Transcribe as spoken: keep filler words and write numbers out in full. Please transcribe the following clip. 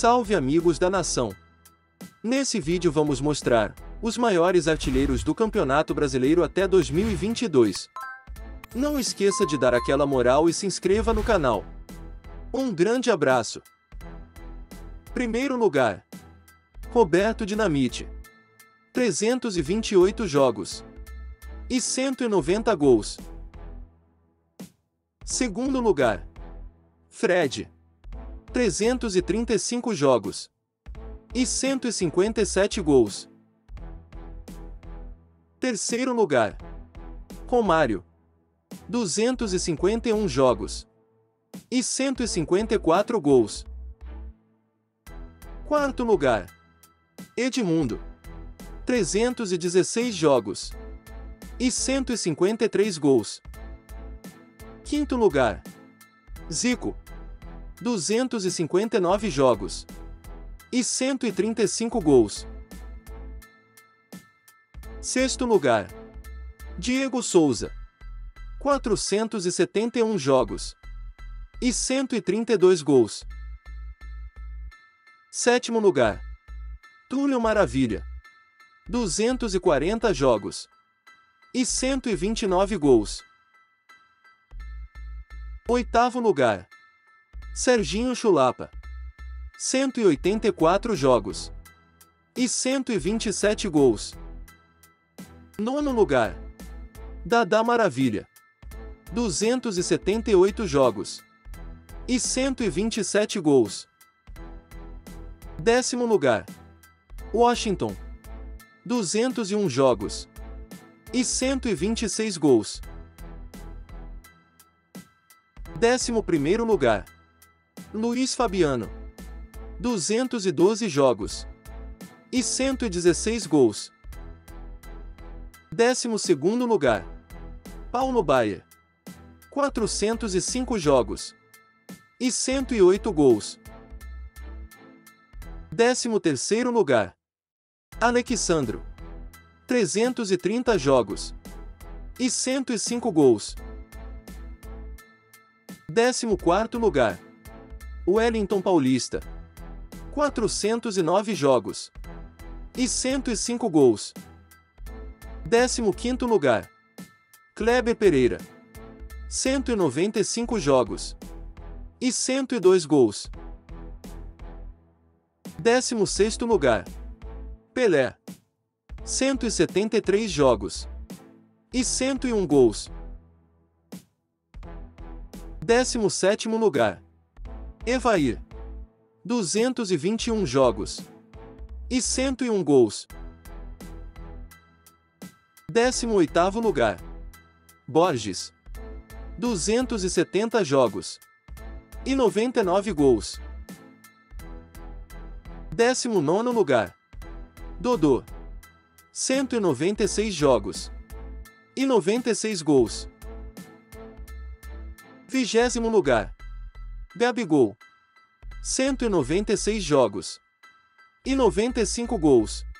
Salve amigos da nação! Nesse vídeo vamos mostrar os maiores artilheiros do Campeonato Brasileiro até dois mil e vinte e dois. Não esqueça de dar aquela moral e se inscreva no canal. Um grande abraço! Primeiro lugar, Roberto Dinamite. trezentos e vinte e oito jogos e cento e noventa gols. Segundo lugar, Fred. trezentos e trinta e cinco jogos e cento e cinquenta e sete gols. Terceiro lugar, Romário. duzentos e cinquenta e um jogos e cento e cinquenta e quatro gols. Quarto lugar, Edmundo. trezentos e dezesseis jogos e cento e cinquenta e três gols. Quinto lugar, Zico. duzentos e cinquenta e nove jogos e cento e trinta e cinco gols. Sexto lugar, Diego Souza. quatrocentos e setenta e um jogos e cento e trinta e dois gols. Sétimo lugar, Túlio Maravilha. duzentos e quarenta jogos e cento e vinte e nove gols. Oitavo lugar, Serginho Chulapa. cento e oitenta e quatro jogos e cento e vinte e sete gols. Nono lugar, Dadá Maravilha. duzentos e setenta e oito jogos e cento e vinte e sete gols. Décimo lugar, Washington. duzentos e um jogos e cento e vinte e seis gols. Décimo primeiro lugar, Luiz Fabiano. duzentos e doze jogos e cento e dezesseis gols. Décimo segundo lugar, Paulo Baier. quatrocentos e cinco jogos e cento e oito gols. Décimo terceiro lugar, Alexandro. trezentos e trinta jogos e cento e cinco gols. Décimo quarto lugar, Wellington Paulista. quatrocentos e nove jogos e cento e cinco gols. Décimo quinto lugar, Kleber Pereira. cento e noventa e cinco jogos e cento e dois gols. Décimo sexto lugar, Pelé. cento e setenta e três jogos e cento e um gols. Décimo sétimo lugar, Evair. duzentos e vinte e um jogos e cento e um gols. Décimo oitavo lugar, Borges. duzentos e setenta jogos e noventa e nove gols. Décimo nono lugar, Dodô. cento e noventa e seis jogos e noventa e seis gols. Vigésimo lugar, Gabigol. cento e noventa e seis jogos e noventa e cinco gols.